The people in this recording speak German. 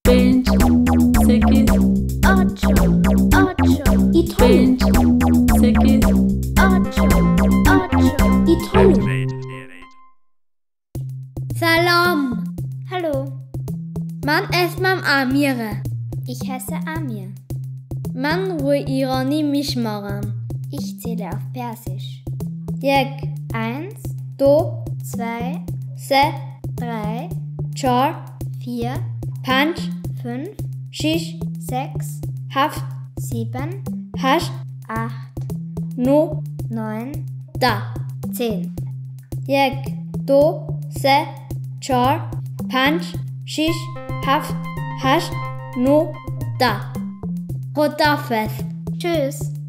5, 6, 8, 8. Italian. 5, 6, 8, 8. Italian. سلام. Hallo, من اسمم امیره. ich heiße Amir. من رو ایرانی میشمارم. Ich zähle auf Persisch. 1 1, 2 2, 3 3, 4 4, 5 5, 6 6, 7 7, 8 8, 9 9, 10 10. 1 2 3 4 5 6 7 8 9 10 خداحافظ. Tschüss.